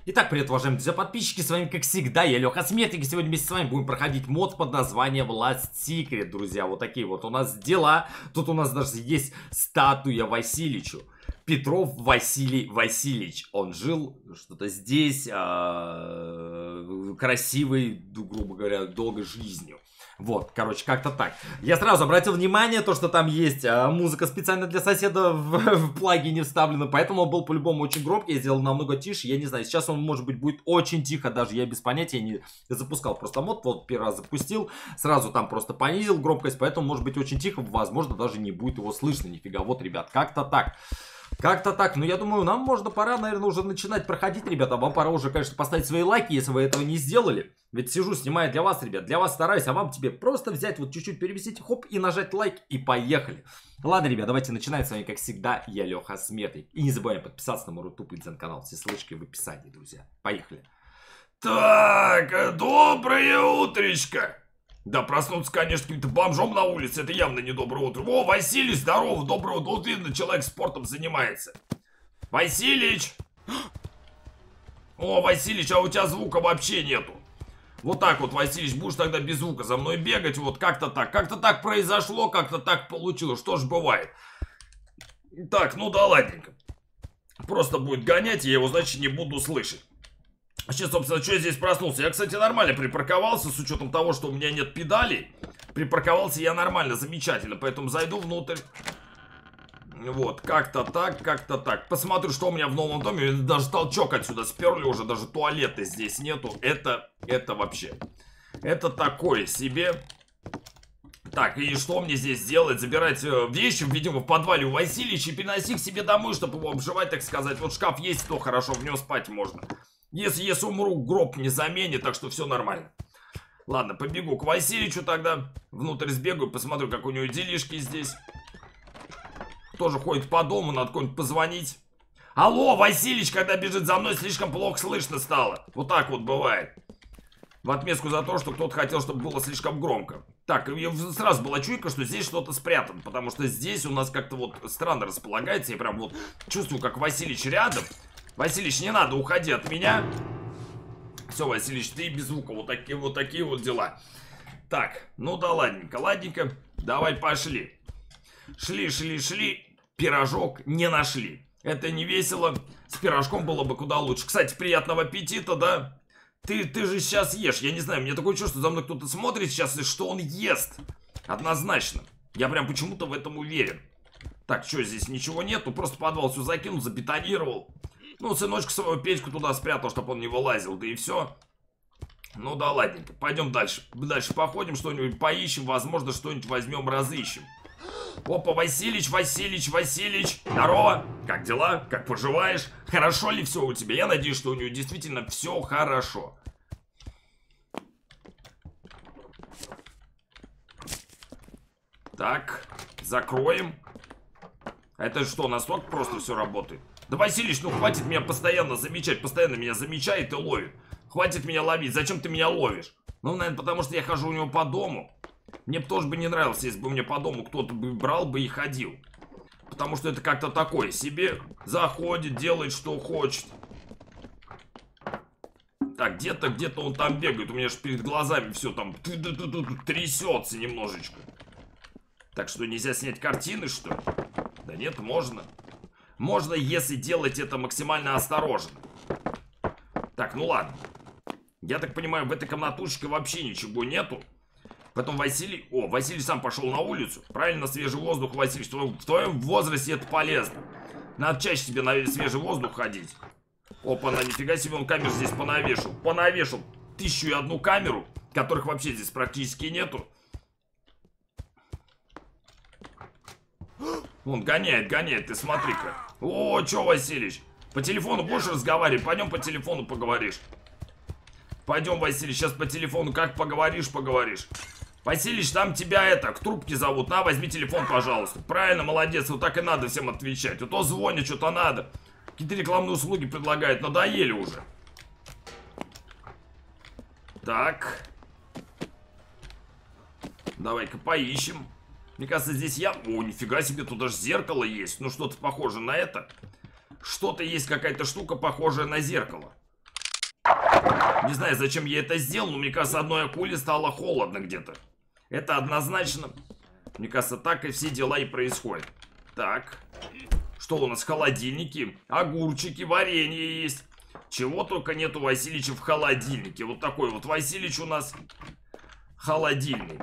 Итак, привет, уважаемые друзья, подписчики, с вами, как всегда, я Леха Сметик, и сегодня вместе с вами будем проходить мод под названием Last Secret, друзья, вот такие вот у нас дела. Тут у нас даже есть статуя Васильичу. Петров Василий Васильевич, он жил что-то здесь, красивой, грубо говоря, долгой жизнью. Вот, короче, как-то так. Я сразу обратил внимание, то, что там есть музыка специально для соседа в плагине вставлена, поэтому он был по-любому очень громкий, я сделал намного тише, я не знаю, сейчас он, может быть, будет очень тихо, даже я без понятия не запускал просто мод, вот первый раз запустил, сразу там просто понизил громкость, поэтому, может быть, очень тихо, возможно, даже не будет его слышно, нифига, вот, ребят, как-то так. Как-то так, ну я думаю, нам пора, наверное, уже начинать проходить, ребята. Вам пора уже, конечно, поставить свои лайки, если вы этого не сделали. Ведь сижу, снимаю для вас, ребят, для вас стараюсь, а вам тебе просто взять, вот чуть-чуть перевесить, хоп, и нажать лайк, и поехали. Ладно, ребят, давайте начинать. С вами, как всегда, я Леха Сметик. И не забываем подписаться на мой рутуб и дзен-канал. Все ссылочки в описании, друзья. Поехали. Так, доброе утречко. Да, проснуться, конечно, каким-то бомжом на улице, это явно не доброе утро. О, Василий, здорово, доброе утро. Вот видно, человек спортом занимается. Василич! О, Василич, а у тебя звука вообще нету. Вот так вот, Василич, будешь тогда без звука за мной бегать, вот как-то так произошло, как-то так получилось, что ж бывает. Так, ну да ладненько. Просто будет гонять, я его, значит, не буду слышать. Сейчас, собственно, что я здесь проснулся? Я, кстати, нормально припарковался, с учетом того, что у меня нет педалей. Припарковался я нормально, замечательно, поэтому зайду внутрь. Вот, как-то так. Посмотрю, что у меня в новом доме. Даже толчок отсюда сперли уже, даже туалета здесь нету. Это вообще. Это такое себе. Так, и что мне здесь делать? Забирать вещи, видимо, в подвале у Васильевича и переносить к себе домой, чтобы его обживать, так сказать. Вот шкаф есть, то хорошо, в нем спать можно. Если умру, гроб не заменит, так что все нормально. Ладно, побегу к Васильевичу тогда. Внутрь сбегаю, посмотрю, как у него делишки здесь. Тоже ходит по дому, надо кому-нибудь позвонить. Алло, Васильич, когда бежит за мной, слишком плохо слышно стало. Вот так вот бывает. В отместку за то, что кто-то хотел, чтобы было слишком громко. Так, сразу была чуйка, что здесь что-то спрятано. Потому что здесь у нас как-то вот странно располагается. Я прям вот чувствую, как Васильич рядом. Василич, не надо, уходи от меня. Все, Василич, ты без звука. Вот такие вот дела. Так, ну да ладненько. Давай пошли. Шли. Пирожок не нашли. Это не весело. С пирожком было бы куда лучше. Кстати, приятного аппетита, да? Ты же сейчас ешь. Я не знаю, мне такое чувство, за мной кто-то смотрит сейчас, и что он ест. Однозначно. Я прям почему-то в этом уверен. Так, что здесь ничего нету? Просто подвал все закинул, забетонировал. Ну, сыночка своего Петьку туда спрятал, чтобы он не вылазил, да и все. Ну да ладненько, пойдем дальше. Дальше походим, что-нибудь поищем, возможно, что-нибудь возьмем, разыщем. Опа, Василич. Здорово, как дела? Как поживаешь? Хорошо ли все у тебя? Я надеюсь, что у него действительно все хорошо. Так, закроем. Это что, настолько просто все работает? Да, Василич, ну хватит меня постоянно замечать. Постоянно меня замечает и ловит. Хватит меня ловить. Зачем ты меня ловишь? Ну, наверное, потому что я хожу у него по дому. Мне бы тоже не нравилось, если бы мне по дому кто-то бы брал бы и ходил. Потому что это как-то такое себе. Заходит, делает, что хочет. Так, где-то он там бегает. У меня же перед глазами все там трясется немножечко. Так что нельзя снять картины, что ли? Да нет, можно. Можно, если делать это максимально осторожно. Так, ну ладно. Я так понимаю, в этой комнатушке вообще ничего нету. Потом Василий... О, Василий сам пошел на улицу. Правильно, свежий воздух, Василий. В твоем возрасте это полезно. Надо чаще себе на свежий воздух ходить. Опа, нифига себе, он камер здесь понавешал. Понавешал 1001 камеру, которых вообще здесь практически нету. Он гоняет, ты смотри-ка. О, чё, Василич? По телефону будешь разговаривать? Пойдем по телефону поговоришь. Пойдем, Василич, сейчас по телефону как поговоришь. Василич, там тебя к трубке зовут. На, возьми телефон, пожалуйста. Правильно, молодец, вот так и надо всем отвечать. А то звонят, что-то надо. Какие-то рекламные услуги предлагают, надоели уже. Так. Давай-ка поищем. Мне кажется, здесь я... О, нифига себе, тут даже зеркало есть. Ну, что-то похоже на это. Что-то есть, какая-то штука, похожая на зеркало. Не знаю, зачем я это сделал, но мне кажется, одной акуле стало холодно где-то. Это однозначно. Мне кажется, так и все дела и происходят. Так. Что у нас в холодильнике? Огурчики, варенье есть. Чего только нету Василича в холодильнике. Вот такой вот Василич у нас холодильник.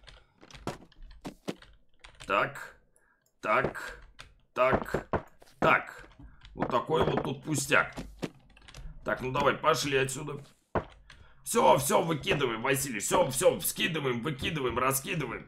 Так. Так. Так. Так. Вот такой вот тут пустяк. Так, ну давай, пошли отсюда. Все, все, выкидываем, Василий. Все, все, скидываем, выкидываем, раскидываем.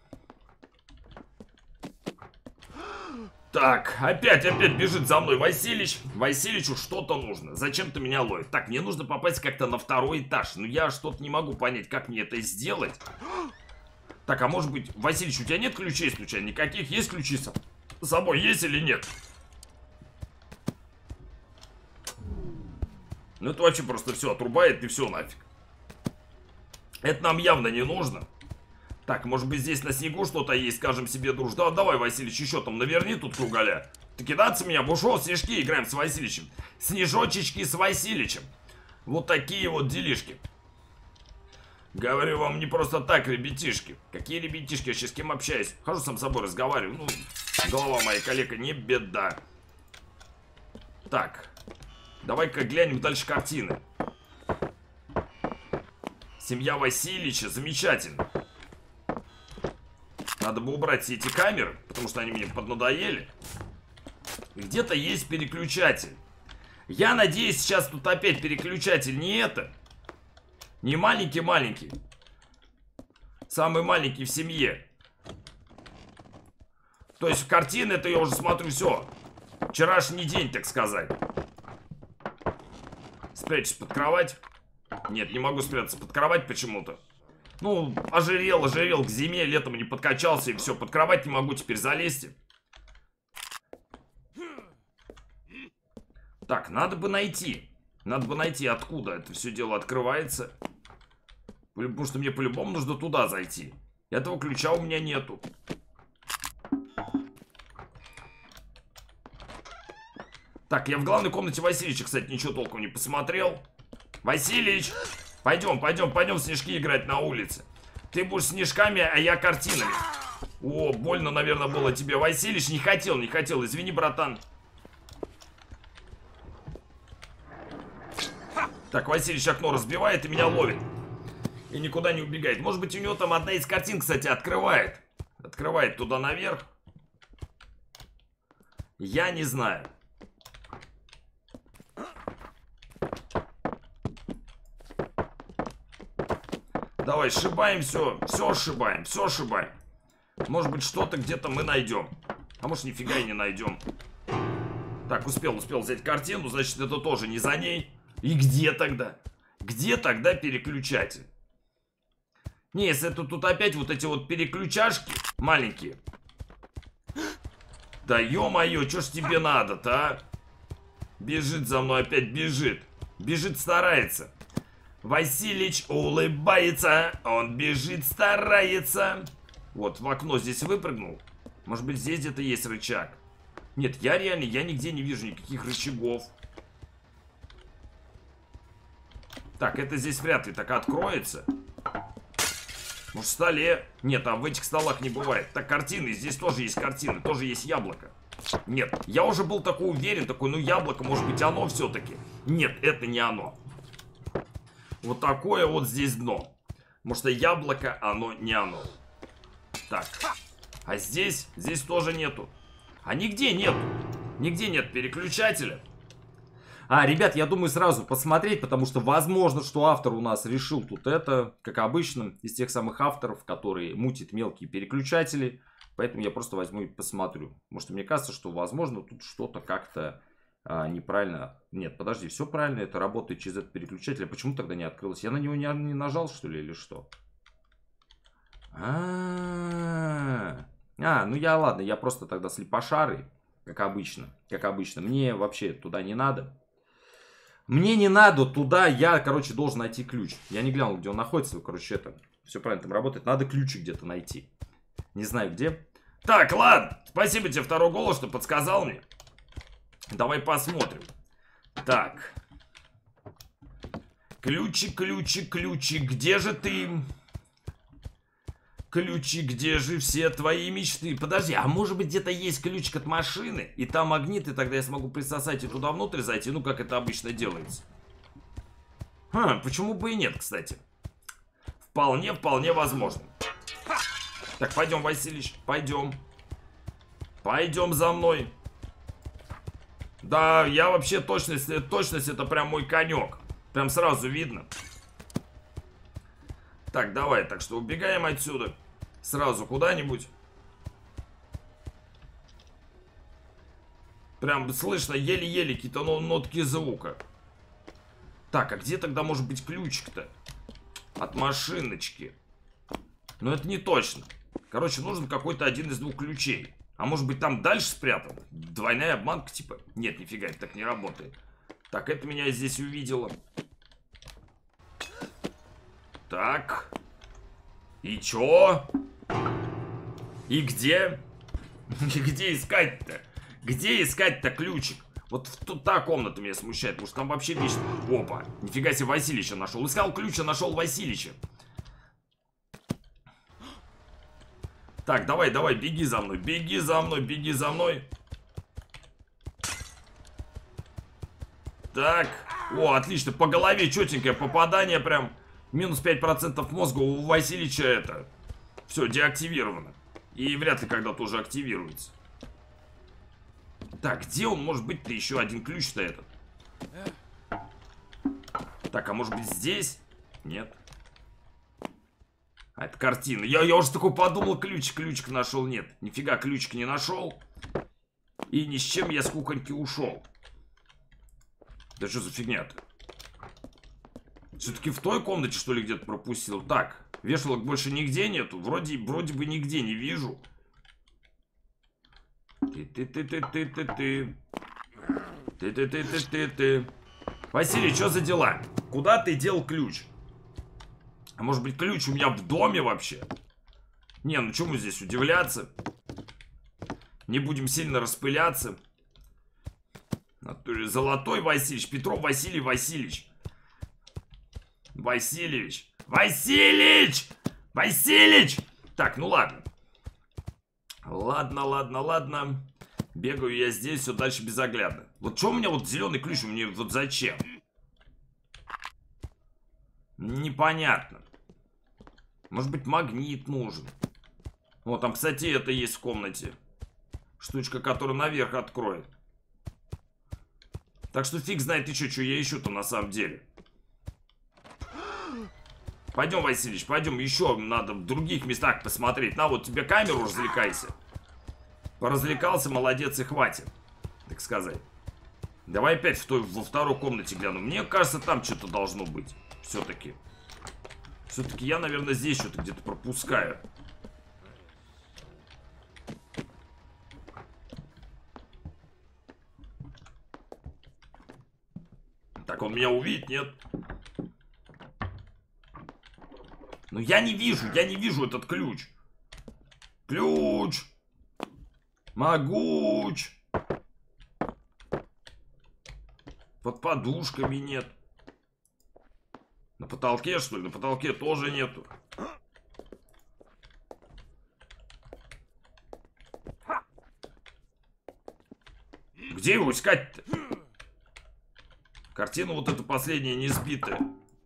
Так, опять бежит за мной Василич. Василичу что-то нужно. Зачем-то меня ловит. Так, мне нужно попасть как-то на второй этаж. Но я что-то не могу понять, как мне это сделать. Так, а может быть, Василич, у тебя нет ключей случайно? Никаких? Есть ключи с собой? Есть или нет? Ну это вообще просто все отрубает и все нафиг. Это нам явно не нужно. Так, может быть здесь на снегу что-то есть, скажем себе дружь. Да, давай, Василич, еще там наверни тут кругаля. Ты кидаться меня, бушо, снежки играем с Василичем. Снежочечки с Василичем. Вот такие вот делишки. Говорю вам не просто так, ребятишки. Какие ребятишки, я сейчас с кем общаюсь? Хожу сам с собой, разговариваю. Ну, голова моя коллега, не беда. Так, давай-ка глянем дальше картины. Семья Васильевича, замечательно. Надо бы убрать все эти камеры, потому что они мне поднадоели. Где-то есть переключатель. Я надеюсь, сейчас тут опять переключатель не это. Не маленький-маленький. Самый маленький в семье. То есть картины это я уже смотрю все. Вчерашний день, так сказать. Спрячься под кровать. Нет, не могу спрятаться под кровать почему-то. Ну, ожирел к зиме, летом не подкачался и все, под кровать не могу теперь залезть. Так, надо бы найти, откуда это все дело открывается. Потому что мне по-любому нужно туда зайти. Этого ключа у меня нету. Так, я в главной комнате Васильевича, кстати, ничего толком не посмотрел. Васильевич! Пойдем снежки играть на улице. Ты будешь снежками, а я картинами. О, больно, наверное, было тебе. Василич не хотел. Извини, братан. Так, Василич окно разбивает и меня ловит. И никуда не убегает. Может быть, у него там одна из картин, кстати, открывает. Открывает туда наверх. Я не знаю. Давай, сшибаем все. Все сшибаем. Может быть, что-то где-то мы найдем. А может, нифига и не найдем. Так, успел взять картину. Значит, это тоже не за ней. И где тогда? Где тогда переключатель? Не, если это тут опять вот эти вот переключашки маленькие. Да ё-моё, что ж тебе надо-то, а? Бежит за мной опять, бежит. Бежит, старается. Василич улыбается, он бежит, старается. Вот, в окно здесь выпрыгнул. Может быть, здесь где-то есть рычаг. Нет, я нигде не вижу никаких рычагов. Так, это здесь вряд ли так откроется. Может, в столе? Нет, а в этих столах не бывает. Так, картины, здесь тоже есть картины, тоже есть яблоко. Нет, я уже был такой уверен, ну яблоко, может быть, оно все-таки. Нет, это не оно. Вот такое вот здесь дно. Потому что яблоко, оно не оно. Так. А здесь тоже нету. А нигде нету. Нигде нет переключателя. Ребят, я думаю сразу посмотреть, потому что возможно, что автор у нас решил тут это, как обычно, из тех самых авторов, которые мутят мелкие переключатели. Поэтому я просто возьму и посмотрю. Может, мне кажется, что возможно тут что-то как-то неправильно. Нет, подожди, все правильно, это работает через этот переключатель. А почему тогда не открылось? Я на него не нажал, что ли, или что? Ну ладно, я просто тогда слепошарый, как обычно. Мне вообще туда не надо. Мне не надо туда, я, должен найти ключ. Я не глянул, где он находится, это все правильно там работает. Надо ключик где-то найти. Не знаю где. Так, ладно, спасибо тебе, второй голос, что подсказал мне. Давай посмотрим. Так. Ключик, ключик, ключик, где же ты? Ключик, где же все твои мечты? Подожди, а может быть где-то есть ключик от машины? И там магнит, и тогда я смогу присосать и туда внутрь зайти, ну как это обычно делается. Почему бы и нет, кстати. Вполне, вполне возможно. Так, пойдем, Василич, пойдем. Пойдем за мной. Да, я вообще точность это прям мой конек. Прям сразу видно. Так, давай, так что убегаем отсюда. Сразу куда-нибудь. Прям слышно еле-еле какие-то нотки звука. Так, а где тогда может быть ключик-то? От машиночки. Но это не точно. Короче, нужен какой-то один из двух ключей. А может быть там дальше спрятан? Двойная обманка типа? Нет, нифига, это так не работает. Так, это меня здесь увидело. Так. И чё? И где? Где искать-то? Где искать-то ключик? Вот тут та комната меня смущает, потому что там вообще вечно... Опа, нифига себе, Василича нашел. Искал ключ, а нашел Василича. Так, давай, давай, беги за мной, беги за мной, беги за мной. Так, о, отлично, по голове четенькое попадание прям. Минус 5% мозга у Василича это. Все, деактивировано. И вряд ли когда-то уже активируется. Так, где он может быть-то еще один ключ-то этот? Так, а может быть здесь? Нет. А это картина. Я уже такой подумал, ключик нашел. Нет, нифига ключик не нашел. И ни с чем я с куконьки ушел. Да что за фигня-то? Все-таки в той комнате, что ли, где-то пропустил. Так, вешалок больше нигде нету. Вроде бы нигде не вижу. Ты. Василий, что за дела? Куда ты дел ключ? А может быть ключ у меня в доме вообще? Не, ну чему здесь удивляться? Не будем сильно распыляться. Золотой Васильевич, Петров Василий Васильевич. Васильевич! Васильевич! Васильевич! Так, ну ладно. Ладно. Бегаю я здесь все дальше безоглядно. Вот что у меня вот зеленый ключ, мне вот зачем? Непонятно. Может быть магнит нужен. Вот там, кстати, это есть в комнате. Штучка, которая наверх откроет. Так что фиг знает ты что я ищу-то на самом деле. Пойдем, Васильевич, пойдем. Еще надо в других местах посмотреть. На, вот тебе камеру, развлекайся. Поразвлекался, молодец, и хватит. Так сказать. Давай опять во второй комнате гляну. Мне кажется, там что-то должно быть. Все-таки. Все-таки я, наверное, здесь что-то где-то пропускаю. Так, он меня увидит, нет? Но я не вижу этот ключ. Ключ. Могуч. Под подушками нет. На потолке, что ли? На потолке тоже нету. Где его искать-то? Картина вот эта последняя не сбитая.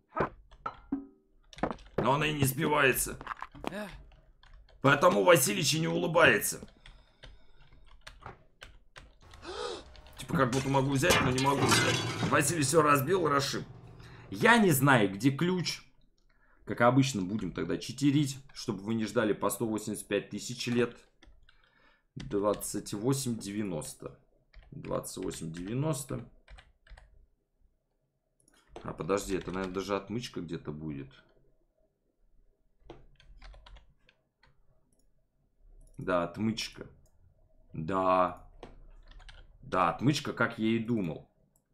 Но она и не сбивается. Поэтому Василич и не улыбается. Типа как будто могу взять, но не могу взять. Василий все разбил и расшиб. Я не знаю, где ключ. Как обычно, будем тогда читерить, чтобы вы не ждали по 185 тысяч лет. 28,90. 28,90. А, подожди, это, наверное, даже отмычка где-то будет. Да, отмычка. Да. Да, отмычка, как я и думал.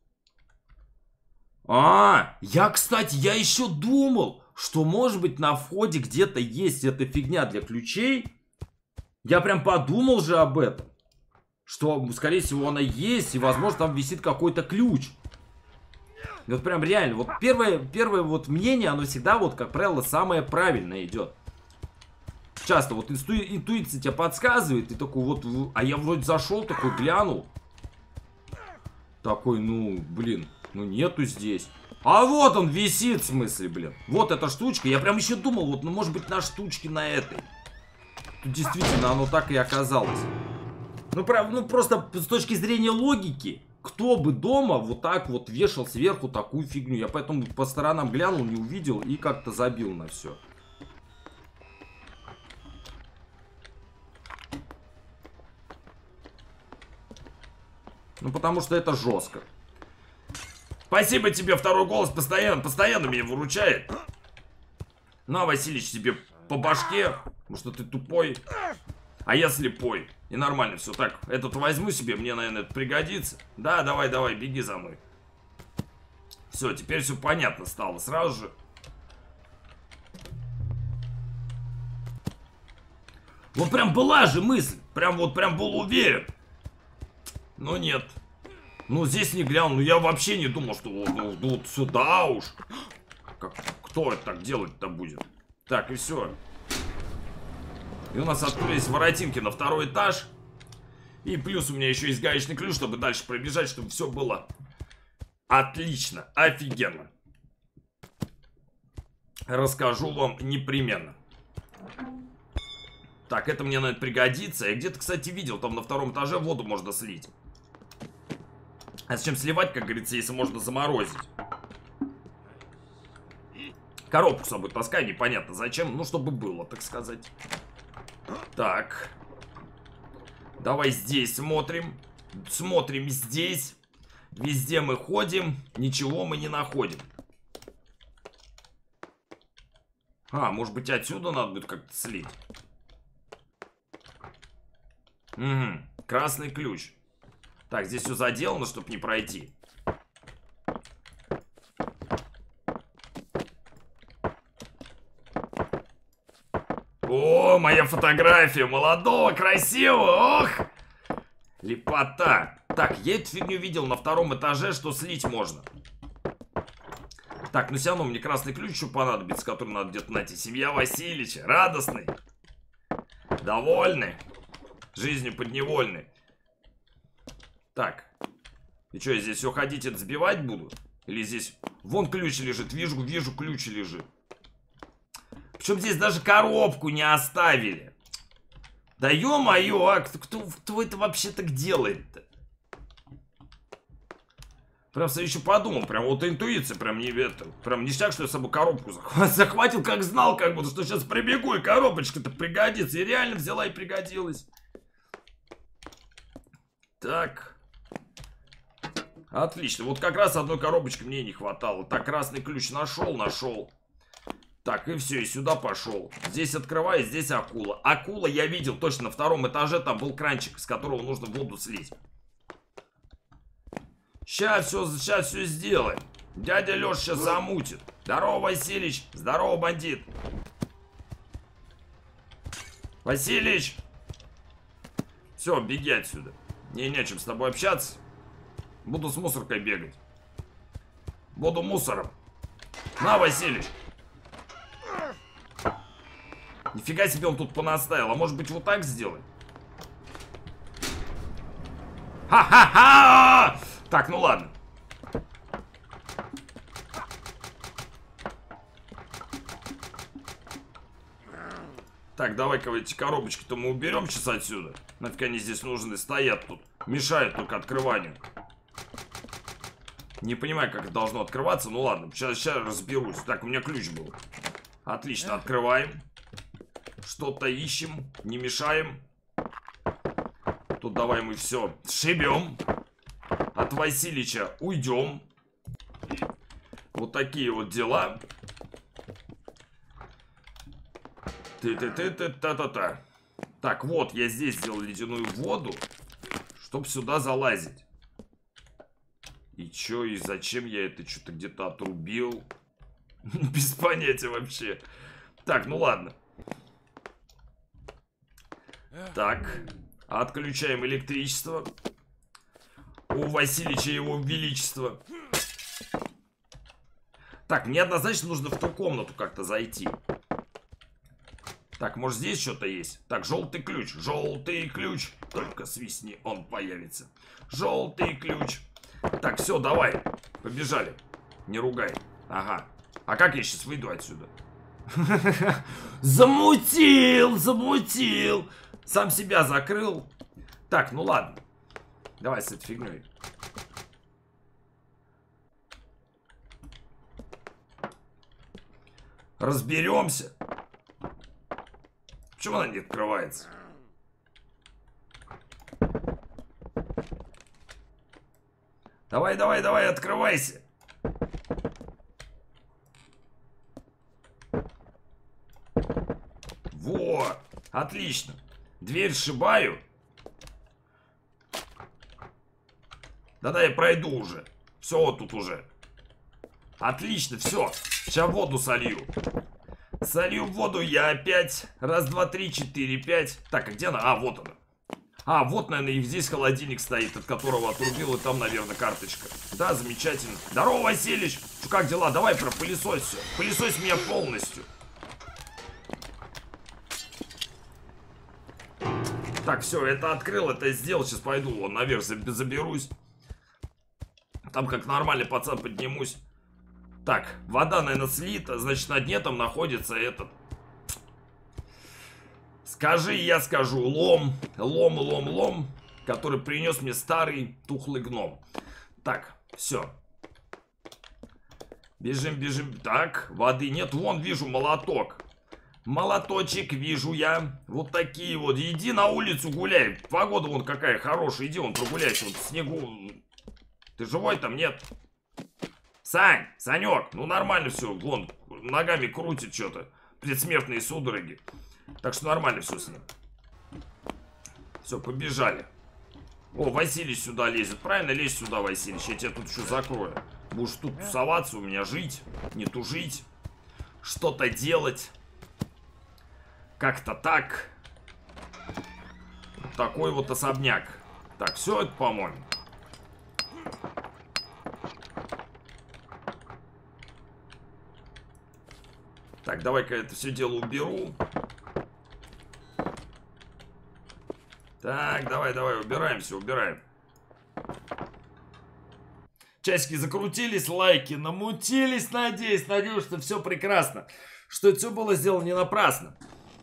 Кстати, я еще думал, что, может быть, на входе где-то есть эта фигня для ключей. Я прям подумал же об этом. Что, скорее всего, она есть, и, возможно, там висит какой-то ключ. Вот прям реально, вот первое вот мнение, оно всегда вот, как правило, самое правильное идет. Часто вот интуиция тебя подсказывает, и такой вот, а я вроде зашел, такой глянул. Такой, ну, блин, ну нету здесь. А вот он висит, в смысле, блин. Вот эта штучка, я прям еще думал, вот, ну может быть на штучке на этой. Тут действительно оно так и оказалось. Ну, ну просто с точки зрения логики, кто бы дома вот так вот вешал сверху такую фигню. Я поэтому по сторонам глянул, не увидел и как-то забил на все. Ну, потому что это жестко. Спасибо тебе, второй голос постоянно меня выручает. На, Василич, тебе по башке, потому что ты тупой, а я слепой. И нормально все. Так, этот возьму себе, мне, наверное, это пригодится. Да, давай, беги за мной. Все, теперь все понятно стало сразу же. Вот прям была же мысль, прям был уверен. Но нет. Ну, здесь не глянул. Ну, я вообще не думал, что вот сюда уж. Кто это так делать-то будет? Так, и все. И у нас открылись воротинки на второй этаж. И плюс у меня еще есть гаечный ключ, чтобы дальше пробежать, чтобы все было отлично, офигенно. Расскажу вам непременно. Так, это мне, наверное, пригодится. Я где-то, кстати, видел, там на втором этаже воду можно слить. А зачем сливать, как говорится, если можно заморозить? Коробку с собой таскай, непонятно зачем. Ну, чтобы было, так сказать. Так. Давай здесь смотрим. Смотрим здесь. Везде мы ходим. Ничего мы не находим. А, может быть, отсюда надо будет как-то слить. Угу. Красный ключ. Так, здесь все заделано, чтобы не пройти. О, моя фотография молодого, красивого, ох! Лепота. Так, я эту фигню видел на втором этаже, что слить можно. Так, ну все равно мне красный ключ еще понадобится, который надо где-то найти. Семья Васильевича, радостный, довольный, жизнью подневольный. Так, и что, я здесь все ходить, это сбивать буду? Или здесь, вон ключ лежит, вижу ключ лежит. Причем здесь даже коробку не оставили. Да ё-моё, а кто это вообще так делает-то? Прям еще подумал, прям вот интуиция, прям не это, прям ништяк, что я с собой коробку захватил, как знал, как будто, что сейчас прибегу, и коробочка-то пригодится. И реально взяла и пригодилась. Так. Отлично, вот как раз одной коробочки мне не хватало. Так, красный ключ нашел. Так, и все, и сюда пошел. Здесь открываю, здесь акула. Акула я видел точно на втором этаже, там был кранчик, с которого нужно воду слить. Сейчас все сделаем. Дядя Леша сейчас замутит. Здорово, Василич. Здорово, бандит. Василич. Все, беги отсюда. Мне не о чем с тобой общаться. Буду с мусоркой бегать. Буду мусором. На, Василич. Нифига себе он тут понаставил. А может быть вот так сделать? Ха-ха-ха! Так, ну ладно. Так, давай-ка эти коробочки-то мы уберем сейчас отсюда. Нафиг они здесь нужны, стоят тут. Мешают только открыванию. Не понимаю, как это должно открываться. Ну ладно, сейчас разберусь. Так, у меня ключ был. Отлично, открываем. Что-то ищем, не мешаем. Тут давай мы все сшибем. От Василича уйдем. Вот такие вот дела. Ты-ты-ты-ты-та-та-та. Так, вот, я здесь сделал ледяную воду, чтобы сюда залазить. И чё, и зачем я это что-то где-то отрубил? Без понятия вообще. Так, ну ладно. Так, отключаем электричество. У Василича его величество. Так, мне однозначно нужно в ту комнату как-то зайти. Так, может здесь что-то есть? Так, желтый ключ. Желтый ключ. Только свистни, он появится. Желтый ключ. Так, все, давай. Побежали. Не ругай. Ага. А как я сейчас выйду отсюда? Замутил, замутил. Сам себя закрыл. Так, ну ладно. Давай с этой фигней. Разберемся. Почему она не открывается? Давай, давай, давай, открывайся. Во, отлично. Дверь сшибаю. Да-да, я пройду уже. Все, вот тут уже. Отлично, все. Сейчас воду солью. Солью воду я опять. Раз, два, три, четыре, пять. Так, а где она? А, вот она. А, вот, наверное, и здесь холодильник стоит, от которого отрубил, и там, наверное, карточка. Да, замечательно. Здорово, Василич. Что, как дела? Давай пропылесось все. Пылесось меня полностью. Так, все, это открыл, это сделал. Сейчас пойду вон наверх заберусь. Там как нормальный пацан поднимусь. Так, вода, наверное, слита. Значит, на дне там находится этот... Скажи, я скажу, лом, который принес мне старый тухлый гном. Так, все. Бежим, бежим. Так, воды нет. Вон вижу молоток. Молоточек вижу я. Вот такие вот. Иди на улицу гуляй. Погода вон какая хорошая. Иди вон прогуляйся. Вот в снегу. Ты живой там? Нет. Сань, Санек, ну нормально все. Вон, ногами крутит что-то. Предсмертные судороги. Так что нормально все с ним. Все, побежали. О, Василий сюда лезет. Правильно, лезь сюда, Василий. Я тебя тут еще закрою. Будешь тут тусоваться, у меня жить, не тужить. Что-то делать. Как-то так. Вот такой вот особняк. Так, все это, по-моему. Так, давай-ка это все дело уберу. Так, давай, давай, убираемся, убираем. Часики закрутились, лайки намутились, надеюсь, что все прекрасно. Что это все было сделано не напрасно.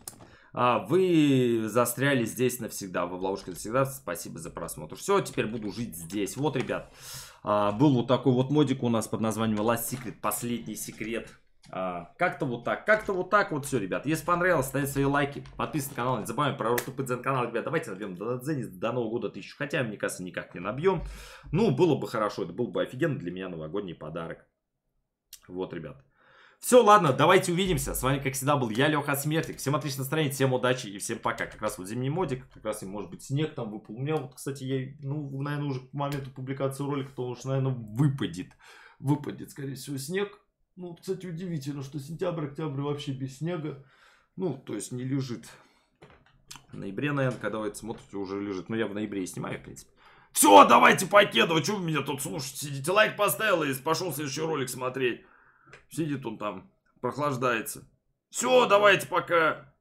Вы застряли здесь навсегда, вы в ловушке навсегда. Спасибо за просмотр. Все, теперь буду жить здесь. Вот, ребят, был вот такой вот модик у нас под названием Last Secret, последний секрет. Как-то вот так вот все, ребят. Если понравилось, ставьте свои лайки, подписывайтесь на канал, не забываем про Рутубыдзен канал, ребят. Давайте набьем до Нового года 1000, хотя, мне кажется, никак не набьем. Ну, было бы хорошо, это был бы офигенно для меня новогодний подарок. Вот, ребят. Все, ладно, давайте увидимся. С вами, как всегда, был я, Леха Смертик. Всем отличного настроения, всем удачи и всем пока. Как раз вот зимний модик, как раз и может быть снег там выпал. У меня вот, кстати, я, ну, наверное, уже к моменту публикации ролика, то уж, наверное, выпадет, скорее всего, снег. Ну, кстати, удивительно, что сентябрь, октябрь вообще без снега. Ну, то есть не лежит. В ноябре, наверное, когда вы это смотрите, уже лежит. Но я в ноябре и снимаю, в принципе. Все, давайте покедывать. Что вы меня тут слушаете? Сидите, лайк поставил и пошел следующий ролик смотреть. Сидит он там, прохлаждается. Все, давайте, пока.